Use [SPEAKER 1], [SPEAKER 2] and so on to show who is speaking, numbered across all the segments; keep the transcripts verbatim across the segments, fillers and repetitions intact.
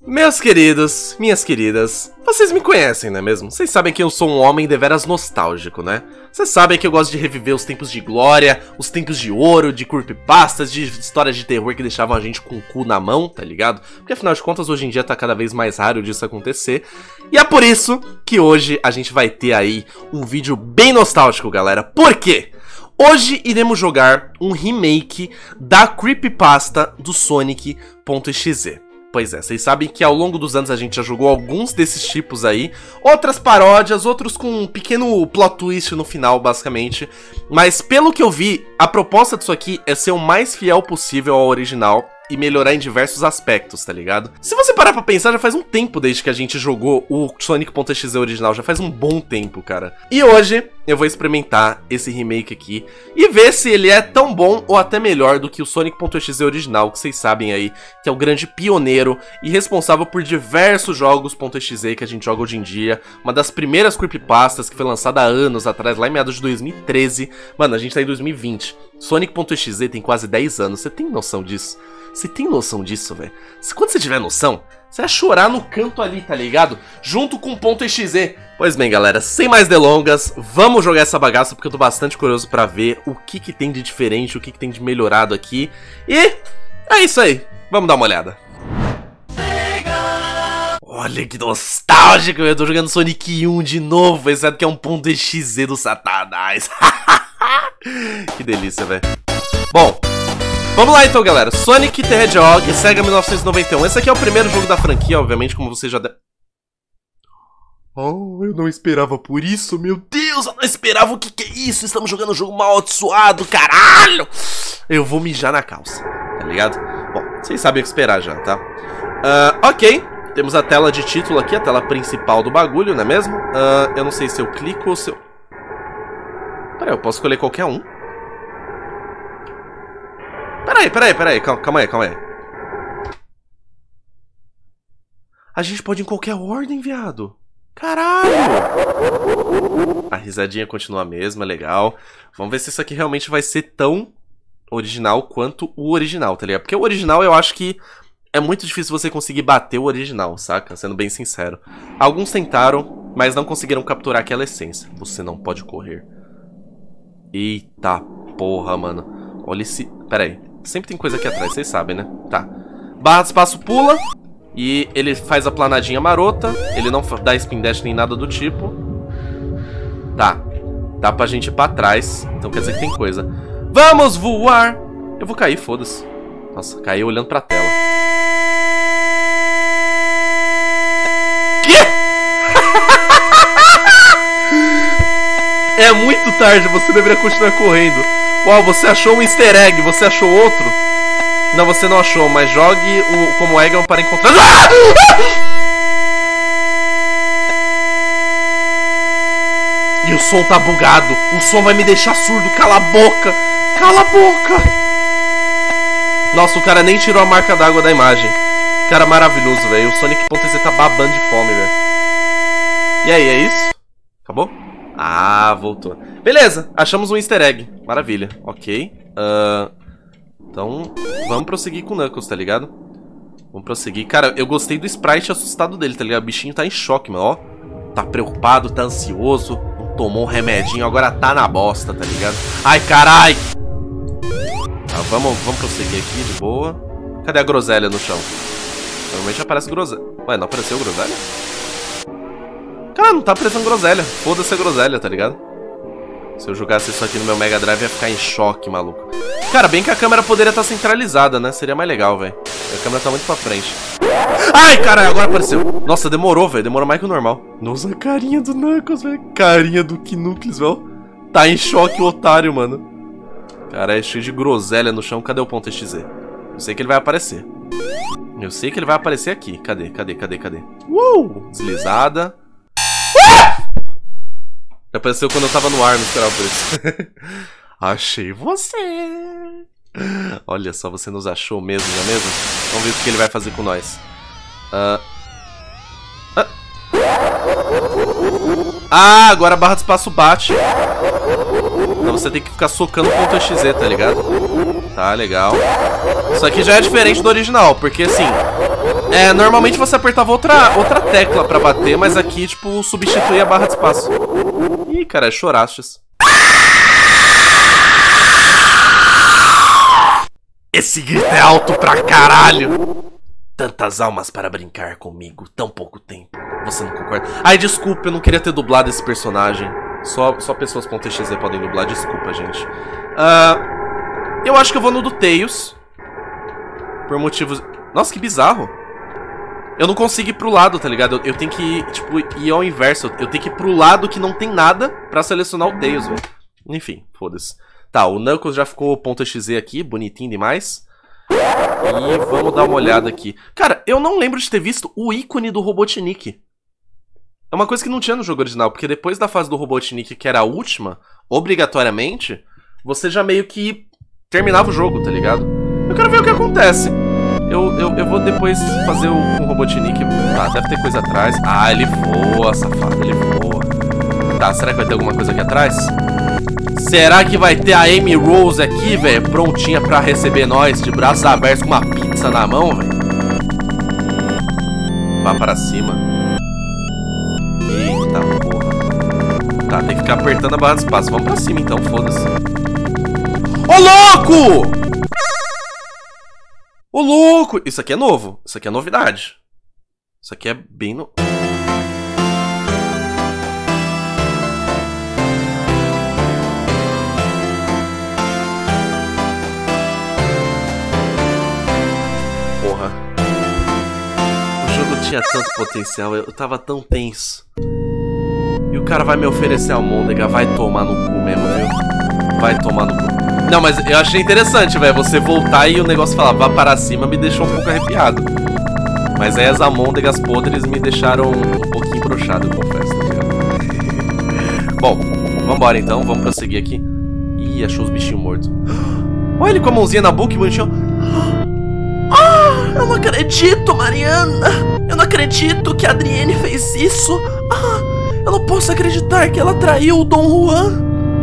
[SPEAKER 1] Meus queridos, minhas queridas, vocês me conhecem, não é mesmo? Vocês sabem que eu sou um homem deveras nostálgico, né? Vocês sabem que eu gosto de reviver os tempos de glória, os tempos de ouro, de creepypastas, de histórias de terror que deixavam a gente com o cu na mão, tá ligado? Porque afinal de contas, hoje em dia tá cada vez mais raro disso acontecer. E é por isso que hoje a gente vai ter aí um vídeo bem nostálgico, galera. Por quê? Hoje iremos jogar um remake da creepypasta do Sonic.exe. Pois é, vocês sabem que ao longo dos anos a gente já jogou alguns desses tipos aí, outras paródias, outros com um pequeno plot twist no final, basicamente. Mas pelo que eu vi, a proposta disso aqui é ser o mais fiel possível ao original e melhorar em diversos aspectos, tá ligado? Se você parar pra pensar, já faz um tempo desde que a gente jogou o Sonic.exe original, já faz um bom tempo, cara. E hoje eu vou experimentar esse remake aqui e ver se ele é tão bom ou até melhor do que o Sonic.exe original, que vocês sabem aí que é o grande pioneiro e responsável por diversos jogos .exe que a gente joga hoje em dia. Uma das primeiras creepypastas que foi lançada há anos atrás, lá em meados de dois mil e treze. Mano, a gente tá em dois mil e vinte. Sonic.exe tem quase dez anos, você tem noção disso? Você tem noção disso, velho? Quando você tiver noção, você vai chorar no canto ali, tá ligado? Junto com o .exe. Pois bem, galera, sem mais delongas, vamos jogar essa bagaça porque eu tô bastante curioso pra ver o que que tem de diferente, o que que tem de melhorado aqui. E é isso aí, vamos dar uma olhada. Olha que nostálgico, eu tô jogando Sonic um de novo, exceto que é um .exe do Satanás. Que delícia, velho. Bom, vamos lá então, galera. Sonic the Hedgehog, Sega mil novecentos e noventa e um. Esse aqui é o primeiro jogo da franquia, obviamente, como você já... De... Oh, eu não esperava por isso, meu Deus, eu não esperava. O que que é isso? Estamos jogando um jogo amaldiçoado, caralho! Eu vou mijar na calça, tá ligado? Bom, vocês sabem o que esperar já, tá? Uh, ok, temos a tela de título aqui, a tela principal do bagulho, não é mesmo? Uh, eu não sei se eu clico ou se eu... Peraí, eu posso escolher qualquer um? Peraí, peraí, peraí, calma, calma aí, calma aí. A gente pode ir em qualquer ordem, viado. Caralho! A risadinha continua a mesma, legal. Vamos ver se isso aqui realmente vai ser tão original quanto o original, tá ligado? Porque o original eu acho que é muito difícil você conseguir bater o original, saca? Sendo bem sincero. Alguns tentaram, mas não conseguiram capturar aquela essência. Você não pode correr. Eita porra, mano. Olha esse... Pera aí. Sempre tem coisa aqui atrás, vocês sabem, né? Tá. Barra de espaço pula. E ele faz a planadinha marota. Ele não dá spin dash nem nada do tipo. Tá. Dá pra gente ir pra trás. Então quer dizer que tem coisa. Vamos voar! Eu vou cair, foda-se. Nossa, caí olhando pra tela. Quê? É muito tarde, você deveria continuar correndo. Uau, você achou um easter egg, você achou outro? Não, você não achou, mas jogue o como Eggman para encontrar... Ah! E o som tá bugado, o som vai me deixar surdo, cala a boca, cala a boca. Nossa, o cara nem tirou a marca d'água da imagem. Cara, maravilhoso, velho, o Sonic.exe tá babando de fome, velho. E aí, é isso? Acabou? Ah, voltou. Beleza, achamos um easter egg. Maravilha, ok. uh, Então, vamos prosseguir com o Knuckles, tá ligado? Vamos prosseguir. Cara, eu gostei do sprite assustado dele, tá ligado? O bichinho tá em choque, mano, ó. Tá preocupado, tá ansioso. Não tomou um remedinho, agora tá na bosta, tá ligado? Ai, carai! Tá, vamos, vamos prosseguir aqui, de boa. Cadê a groselha no chão? Normalmente aparece groselha. Ué, não apareceu groselha? Cara, não tá aparecendo groselha. Foda-se a groselha, tá ligado? Se eu jogasse isso aqui no meu Mega Drive, ia ficar em choque, maluco. Cara, bem que a câmera poderia estar centralizada, né? Seria mais legal, velho. A câmera tá muito pra frente. Ai, caralho, agora apareceu. Nossa, demorou, velho. Demorou mais que o normal. Nossa, a carinha do Knuckles, velho. Carinha do Knuckles, velho. Tá em choque o otário, mano. Cara, é cheio de groselha no chão. Cadê o .exe? Eu sei que ele vai aparecer. Eu sei que ele vai aparecer aqui. Cadê, cadê, cadê, cadê? Uh! Deslizada. Apareceu quando eu tava no ar, não esperava por isso. Achei você. Olha só, você nos achou mesmo, não é mesmo? Vamos ver o que ele vai fazer com nós. uh... ah. ah, agora a barra de espaço bate. Então você tem que ficar socando o .exe, tá ligado? Tá, legal. Isso aqui já é diferente do original, porque assim... É, normalmente você apertava outra, outra tecla pra bater, mas aqui, tipo, substituía a barra de espaço. Ih, cara, é chorastes. Esse grito é alto pra caralho. Tantas almas para brincar comigo, tão pouco tempo. Você não concorda? Ai, desculpa, eu não queria ter dublado esse personagem. Só, só pessoas.exe podem dublar, desculpa, gente. Uh, eu acho que eu vou no do Tails. Por motivos... Nossa, que bizarro. Eu não consigo ir pro lado, tá ligado? Eu, eu tenho que ir, tipo, ir ao inverso. Eu tenho que ir pro lado que não tem nada pra selecionar o Tails, velho. Enfim, foda-se. Tá, o Knuckles já ficou .exe aqui, bonitinho demais. E vamos dar uma olhada aqui. Cara, eu não lembro de ter visto o ícone do Robotnik. É uma coisa que não tinha no jogo original, porque depois da fase do Robotnik, que era a última, obrigatoriamente, você já meio que terminava o jogo, tá ligado? Eu quero ver o que acontece. Eu, eu, eu vou depois fazer o, com o Robotnik. Tá, deve ter coisa atrás. Ah, ele voa, safado, ele voa. Tá, será que vai ter alguma coisa aqui atrás? Será que vai ter a Amy Rose aqui, velho? Prontinha pra receber nós, de braços abertos, com uma pizza na mão, velho? Vá para cima. Eita porra. Tá, tem que ficar apertando a barra de espaço. Vamos pra cima então, foda-se. Ô, louco! Ô, louco! Isso aqui é novo. Isso aqui é novidade. Isso aqui é bem no... Porra. O jogo tinha tanto potencial. Eu tava tão tenso. E o cara vai me oferecer a almôndega. Vai tomar no cu mesmo, viu? Vai tomar no cu. Não, mas eu achei interessante, velho. Você voltar e o negócio falar vá para cima me deixou um pouco arrepiado. Mas aí as almôndegas podres me deixaram um pouquinho broxado, eu confesso, tá ligado? Bom, vambora então. Vamos prosseguir aqui. Ih, achou os bichinhos mortos. Olha ele com a mãozinha na boca, que bonitinho. Ah, eu não acredito, Mariana. Eu não acredito que a Adrienne fez isso. Ah, eu não posso acreditar que ela traiu o Dom Juan.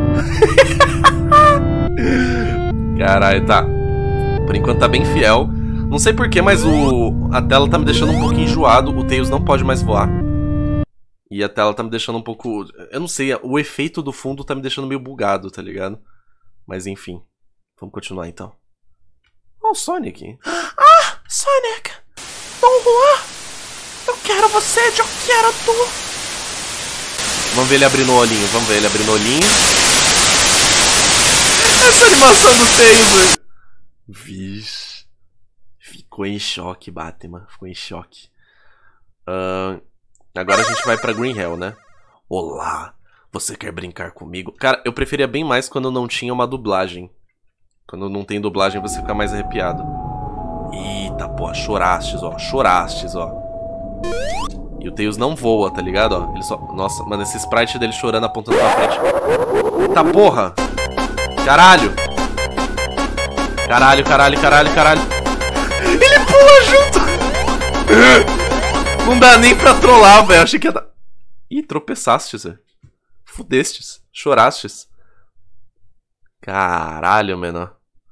[SPEAKER 1] Caralho, tá. Por enquanto tá bem fiel. Não sei porquê, mas o... a tela tá me deixando um pouco enjoado. O Tails não pode mais voar. E a tela tá me deixando um pouco... Eu não sei, o efeito do fundo tá me deixando meio bugado, tá ligado? Mas enfim. Vamos continuar então. Ó, o Sonic. Ah, Sonic! Dom Juan! Eu quero você, eu quero tu! Vamos ver ele abrindo o olhinho, vamos ver ele abrindo o olhinho. Essa animação do Tails! Vixe. Ficou em choque, Batman. Ficou em choque. Uh, agora a gente vai pra Green Hell, né? Olá, você quer brincar comigo? Cara, eu preferia bem mais quando não tinha uma dublagem. Quando não tem dublagem você fica mais arrepiado. Eita, pô, chorastes, ó. Chorastes, ó. E o Tails não voa, tá ligado? Ó, ele só... Nossa, mano, esse sprite dele chorando apontando pra frente. Eita porra! Caralho! Caralho, caralho, caralho, caralho. Ele pula junto! Não dá nem pra trollar, velho. Achei que ia dar... Ih, tropeçastes, velho. Fudestes. Chorastes. Caralho, mano.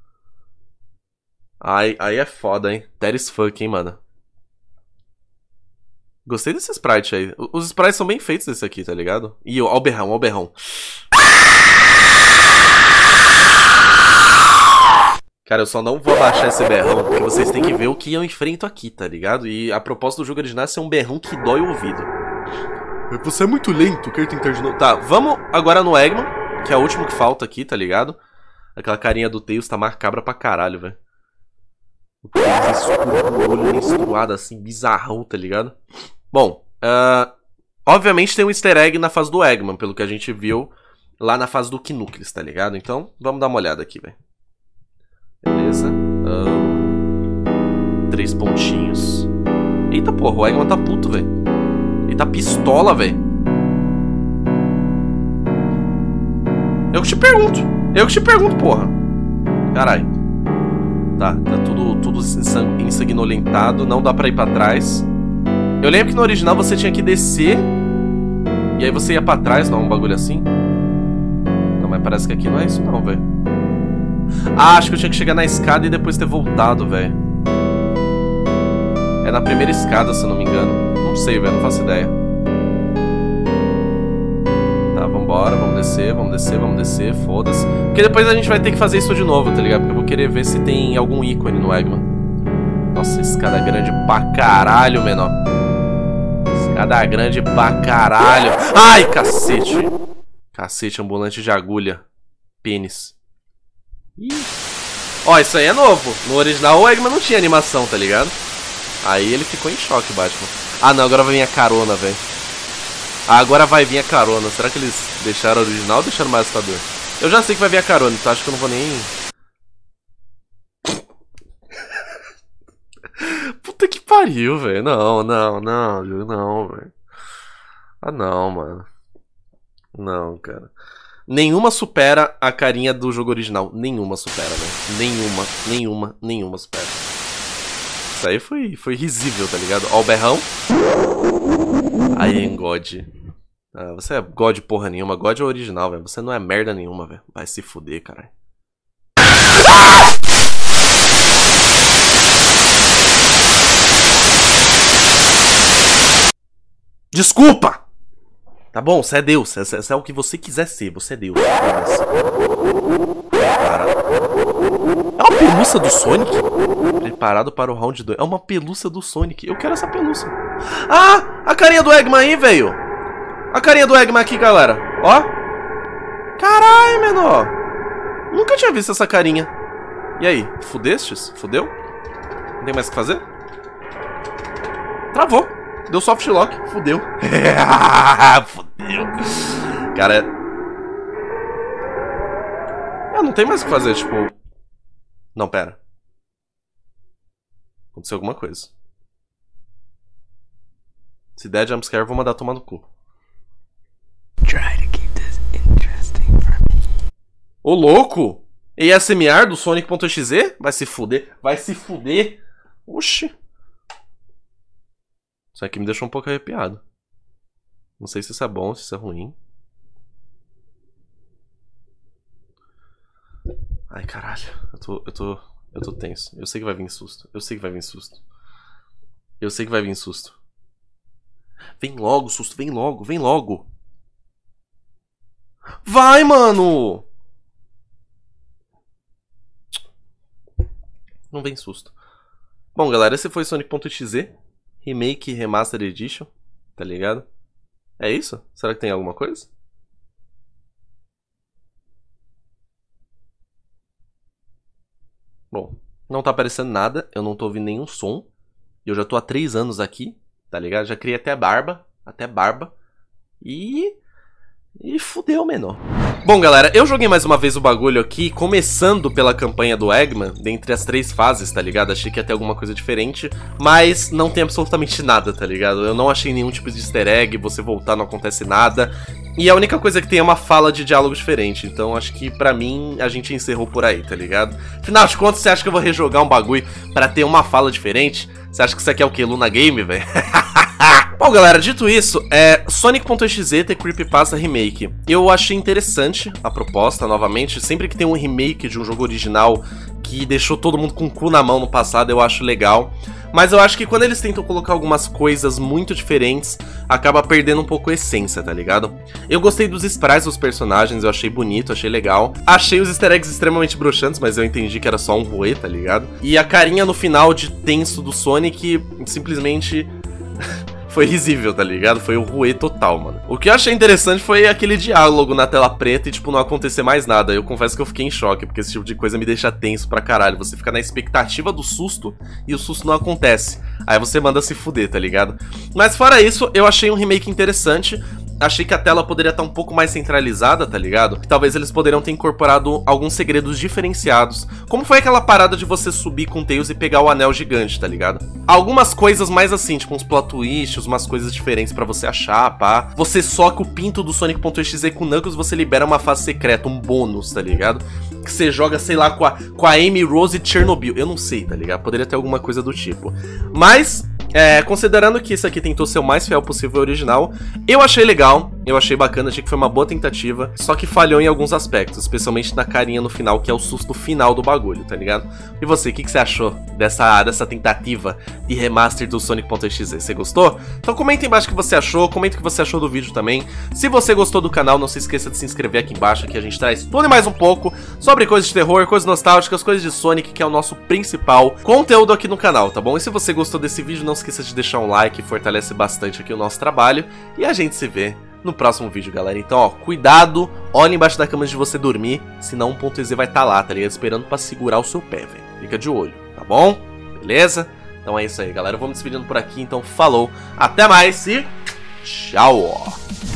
[SPEAKER 1] Aí, aí é foda, hein. That is fuck, hein, mano. Gostei desse sprite aí. Os sprites são bem feitos desse aqui, tá ligado? Ih, ó o berrão, ó o berrão. Cara, eu só não vou abaixar esse berrão, porque vocês têm que ver o que eu enfrento aqui, tá ligado? E a proposta do jogo original é ser um berrão que dói o ouvido. Você é muito lento, quer tentar de novo? Tá, vamos agora no Eggman, que é o último que falta aqui, tá ligado? Aquela carinha do Tails tá macabra pra caralho, velho. O Tails escuro, o olho menstruado assim, bizarrão, tá ligado? Bom, uh, obviamente tem um easter egg na fase do Eggman, pelo que a gente viu lá na fase do Knuckles, tá ligado? Então, vamos dar uma olhada aqui, velho. Beleza. Um, três pontinhos. Eita porra, o Eggman tá puto, velho. Ele tá pistola, velho. Eu que te pergunto. Eu que te pergunto, porra. Caralho. Tá, tá tudo, tudo ensanguinolentado. Não dá pra ir pra trás. Eu lembro que no original você tinha que descer e aí você ia pra trás, não? Um bagulho assim. Não, mas parece que aqui não é isso não, velho. Ah, acho que eu tinha que chegar na escada e depois ter voltado, velho. É, na primeira escada, se eu não me engano. Não sei, velho, não faço ideia. Tá, vambora, vamos descer, vamos descer, vamos descer, foda-se. Porque depois a gente vai ter que fazer isso de novo, tá ligado? Porque eu vou querer ver se tem algum ícone no Eggman. Nossa, escada grande pra caralho, menor. Escada grande pra caralho. Ai, cacete. Cacete, ambulante de agulha. Pênis. Ih. Ó, isso aí é novo. No original o Eggman não tinha animação, tá ligado? Aí ele ficou em choque, Batman. Ah, não, agora vai vir a carona, velho. Ah, agora vai vir a carona. Será que eles deixaram o original ou deixaram mais assustador? Eu já sei que vai vir a carona, então acho que eu não vou nem... Puta que pariu, velho. Não, não, não, não, velho. Ah, não, mano. Não, cara. Nenhuma supera a carinha do jogo original. Nenhuma supera, velho. Nenhuma, nenhuma, nenhuma supera. Isso aí foi, foi risível, tá ligado? Ó o berrão. Aí, hein, God. Ah, você é God porra nenhuma. God é o original, velho. Você não é merda nenhuma, velho. Vai se fuder, caralho. Desculpa! Tá bom, você é Deus. Você é o que você quiser ser. Você é Deus. Preparado. É uma pelúcia do Sonic? Preparado para o round dois. É uma pelúcia do Sonic. Eu quero essa pelúcia. Ah! A carinha do Eggman aí, velho. A carinha do Eggman aqui, galera. Ó. Caralho, menor. Nunca tinha visto essa carinha. E aí? Fudestes? Fudeu? Não tem mais o que fazer? Travou. Deu soft lock. Fudeu. Fudeu. Cara. Ah, não tem mais o que fazer, tipo. Não, pera. Aconteceu alguma coisa. Se der jumpscare, eu vou mandar tomar no cu. Ô, louco! A S M R do Sonic.exe? Vai se fuder. Vai se fuder. Oxi. Isso aqui me deixou um pouco arrepiado. Não sei se isso é bom, se isso é ruim. Ai, caralho. Eu tô, eu tô, eu tô tenso. Eu sei que vai vir susto. Eu sei que vai vir susto. Eu sei que vai vir susto. Vem logo, susto. Vem logo, vem logo. Vai, mano! Não vem susto. Bom, galera, esse foi Sonic.exe. Remake Remaster Edition, tá ligado? É isso? Será que tem alguma coisa? Bom, não tá aparecendo nada, eu não tô ouvindo nenhum som. E eu já tô há três anos aqui, tá ligado? Já criei até barba, até barba. E... E fudeu, menor. Bom, galera, eu joguei mais uma vez o bagulho aqui, começando pela campanha do Eggman, dentre as três fases, tá ligado? Achei que ia ter alguma coisa diferente, mas não tem absolutamente nada, tá ligado? Eu não achei nenhum tipo de easter egg, você voltar não acontece nada, e a única coisa que tem é uma fala de diálogo diferente, então acho que pra mim a gente encerrou por aí, tá ligado? Afinal de contas, você acha que eu vou rejogar um bagulho pra ter uma fala diferente? Você acha que isso aqui é o quê? Luna Game, velho? Bom, galera, dito isso, é Sonic.exe The Creepypasta Remake. Eu achei interessante a proposta, novamente. Sempre que tem um remake de um jogo original que deixou todo mundo com o cu na mão no passado, eu acho legal. Mas eu acho que quando eles tentam colocar algumas coisas muito diferentes, acaba perdendo um pouco a essência, tá ligado? Eu gostei dos sprites dos personagens, eu achei bonito, achei legal. Achei os easter eggs extremamente broxantes, mas eu entendi que era só um voê, tá ligado? E a carinha no final de tenso do Sonic, simplesmente... foi risível, tá ligado? Foi o ruê total, mano. O que eu achei interessante foi aquele diálogo na tela preta e, tipo, não acontecer mais nada. Eu confesso que eu fiquei em choque, porque esse tipo de coisa me deixa tenso pra caralho. Você fica na expectativa do susto e o susto não acontece. Aí você manda se fuder, tá ligado? Mas fora isso, eu achei um remake interessante. Achei que a tela poderia estar um pouco mais centralizada, tá ligado? Que talvez eles poderiam ter incorporado alguns segredos diferenciados. Como foi aquela parada de você subir com o Tails e pegar o anel gigante, tá ligado? Algumas coisas mais assim, tipo uns plot twists, umas coisas diferentes pra você achar, pá. Você soca o pinto do Sonic.exe com o Knuckles, você libera uma fase secreta, um bônus, tá ligado? Que você joga, sei lá, com a, com a Amy Rose e Chernobyl. Eu não sei, tá ligado? Poderia ter alguma coisa do tipo. Mas... É, considerando que isso aqui tentou ser o mais fiel possível ao original, eu achei legal, eu achei bacana, achei que foi uma boa tentativa, só que falhou em alguns aspectos, especialmente na carinha no final, que é o susto final do bagulho, tá ligado? E você, o que, que você achou dessa, dessa tentativa de remaster do Sonic.exe? Você gostou? Então comenta embaixo o que você achou, comenta o que você achou do vídeo também. Se você gostou do canal, não se esqueça de se inscrever aqui embaixo, que a gente traz tudo e mais um pouco sobre coisas de terror, coisas nostálgicas, coisas de Sonic, que é o nosso principal conteúdo aqui no canal, tá bom? E se você gostou desse vídeo, não se esqueça de deixar um like, fortalece bastante aqui o nosso trabalho, e a gente se vê no próximo vídeo, galera. Então, ó, cuidado, olha embaixo da cama antes de você dormir, senão um ponto exe vai estar lá, tá ligado? Esperando pra segurar o seu pé, velho. Fica de olho, tá bom? Beleza? Então é isso aí, galera. Eu vou me despedindo por aqui, então falou, até mais e tchau!